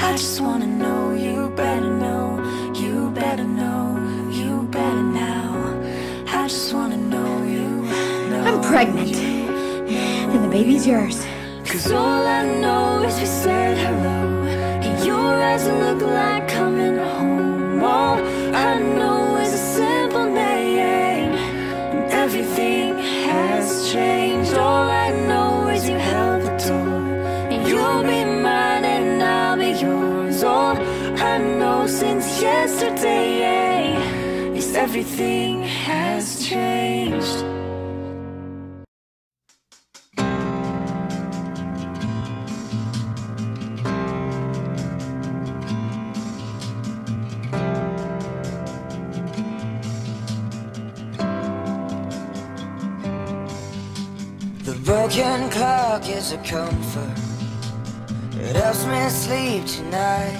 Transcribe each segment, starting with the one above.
I just wanna know, you better know, you better know, you better now. I just wanna know you know. I'm pregnant, and the baby's yours. Cause all I know is we said hello, and your eyes look like coming home. All I know is a simple name, and everything has changed. All I know is you held the door, and you'll be mine and I'll be yours. All I know since yesterday is everything has changed. The broken clock is a comfort. It helps me sleep tonight.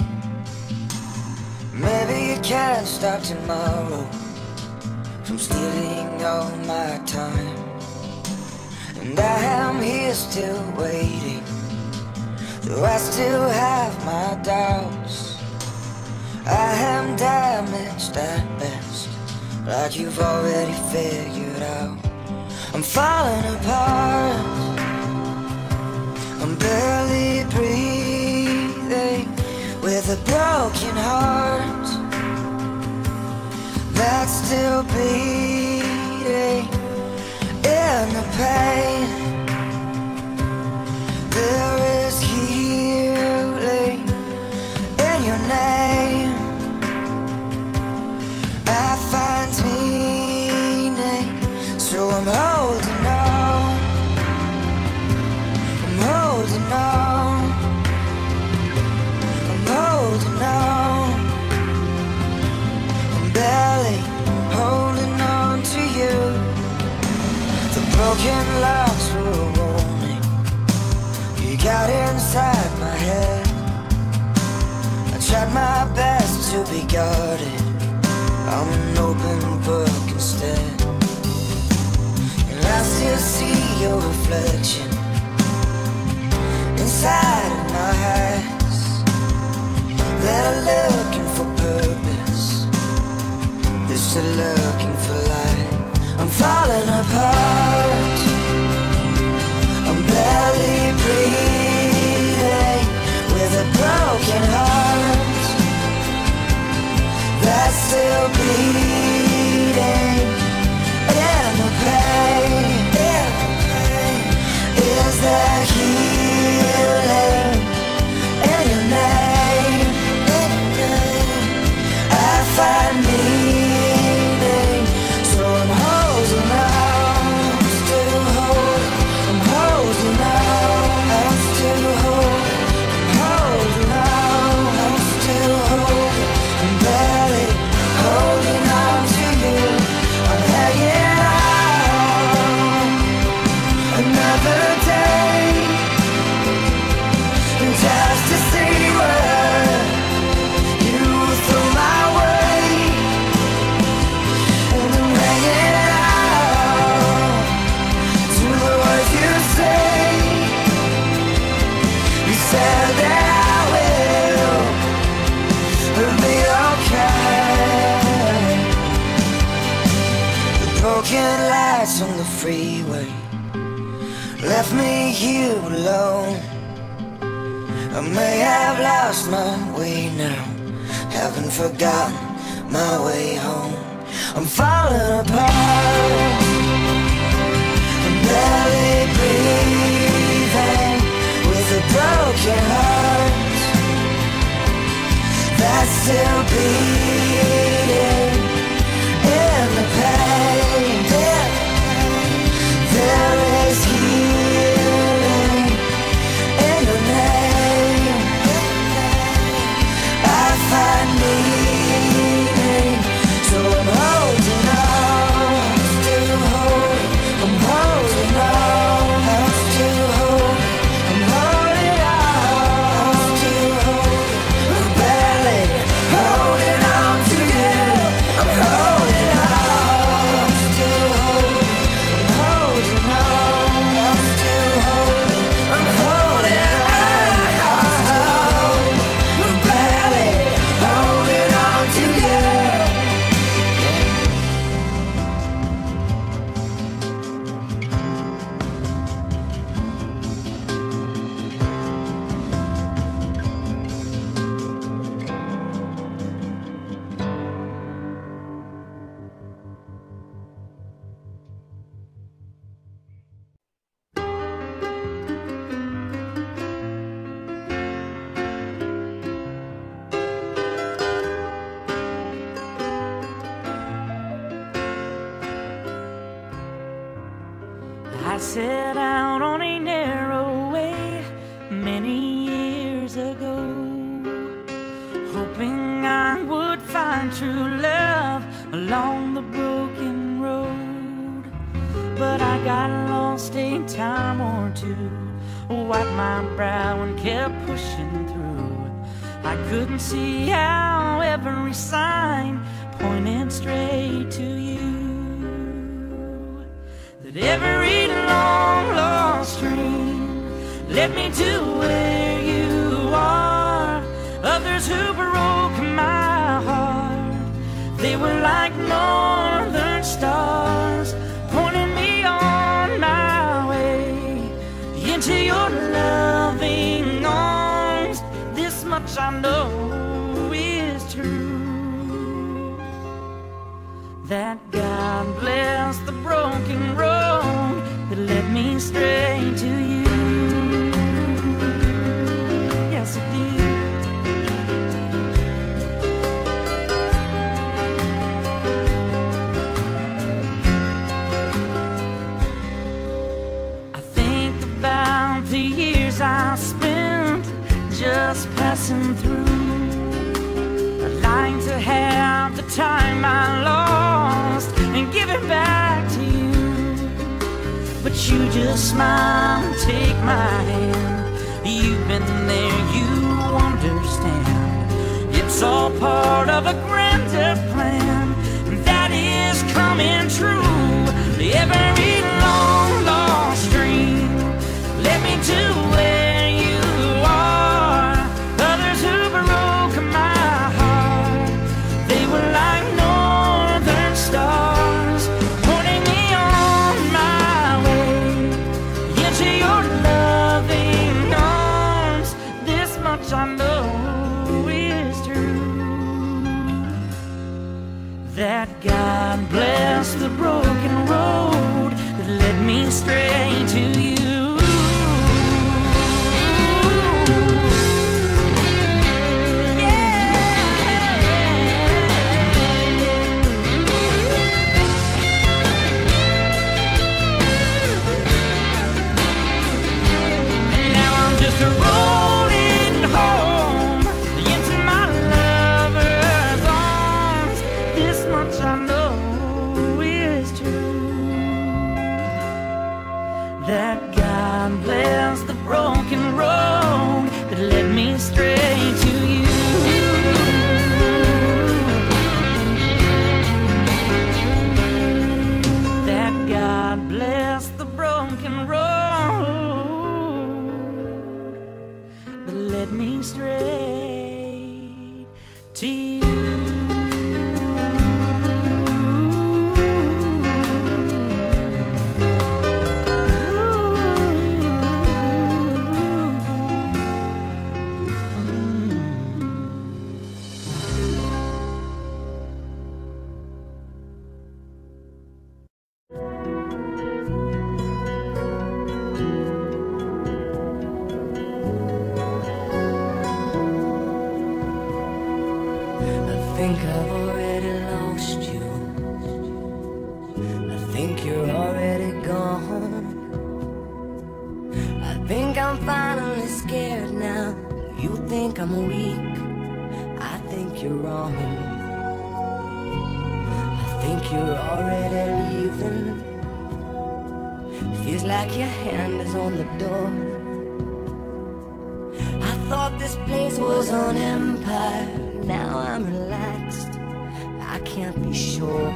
Maybe it can't stop tomorrow from stealing all my time. And I am here still waiting, though I still have my doubts. I am damaged at best, like you've already figured out. I'm falling apart, I'm barely breathing, with a broken heart that's still bleeding. In the pain, there is healing in your name. I find meaning, so I'm holding on, I'm holding on, I'm holding on. I'm barely holding on to you. The broken locks were a warning. You got inside my head. I tried my best to be guarded. I'm an open book instead. I still see your reflection inside of my eyes. They're looking for purpose, they're still looking for light. I'm falling apart, I'm barely breathing, with a broken heart that's still bleeding. In the pain, is there healing in your name? I find meaning, so I'm holding on, still holding, I'm holding on, I'm still holding, I'm holding on, I'm still holding, I'm barely holding on to you. I'm hanging on another day, just to see what you throw my way. And I'm hanging on to the words you say. You said that I will be okay. The broken lights on the freeway left me here alone. I may have lost my way now, haven't forgotten my way home. I'm falling apart, I'm barely breathing, with a broken heart that's still beating. In the pain, there is healing in your name. I find meaning, so I'm holding on, still holding, I'm holding on, I'm still holding, I'm holding on, I'm still holding, I'm barely holding on to set out on a narrow way many years ago, hoping I would find true love along the broken road. But I got lost a time or two, wiped my brow and kept pushing through. I couldn't see how every sign pointed straight to you, that every long lost dream led me to where you are. Others who broke my heart, they were like northern stars, pointing me on my way into your loving arms. This much I know is true, that God bless the broken road that led me straight to you. Yes, it did. I think about the years I spent just passing through, I'd like to have the time I lost and give it back to you. But you just smile and take my hand. You've been there, you understand. It's all part of a grander plan that is coming true. Every long lost dream led me to where you are. Others who broke my heart, they were like northern stars, pointing me on my way into your loving arms. This much I know is true, that God bless the broken road that led me straight to you. Rolling home into my lover's arms. This much I know is true, that God bless the broken road that led me straight to you. That God bless the broken road led me straight to you. I think I've already lost you. I think you're already gone. I think I'm finally scared now. You think I'm weak, I think you're wrong. I think you're already leaving. Feels like your hand is on the door. I thought this place was an empire. Now I'm relaxed, I can't be sure.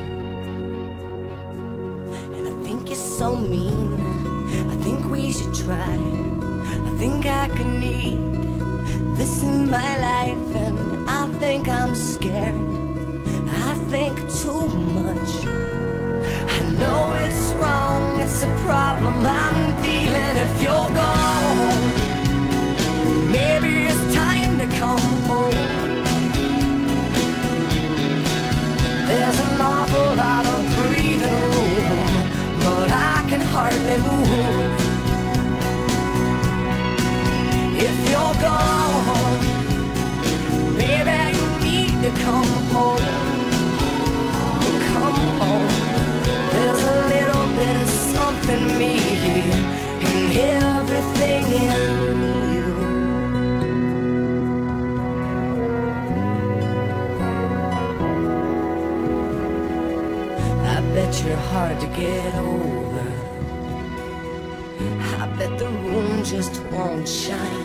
And I think you're so mean, I think we should try. I think I could need this in my life. And I think I'm scared, I think too much. I know it's wrong, it's a problem I'm feeling. If you're gone, maybe it's time to come home. There's an awful lot of breathing room, but I can hardly move. If you're gone, you're hard to get over. I bet the room just won't shine.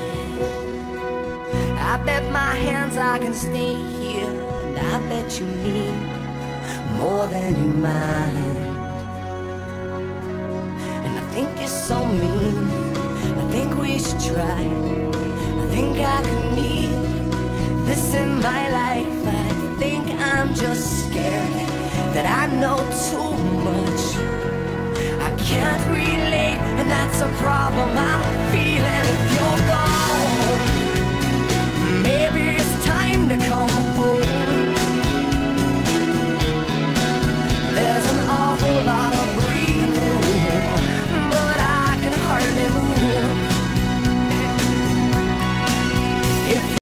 I bet my hands I can stay here, and I bet you need more than you mind. And I think you're so mean, I think we should try. I think I could need this in my life. I think I'm just scared that I know too much. I can't relate, and that's a problem. I'm feeling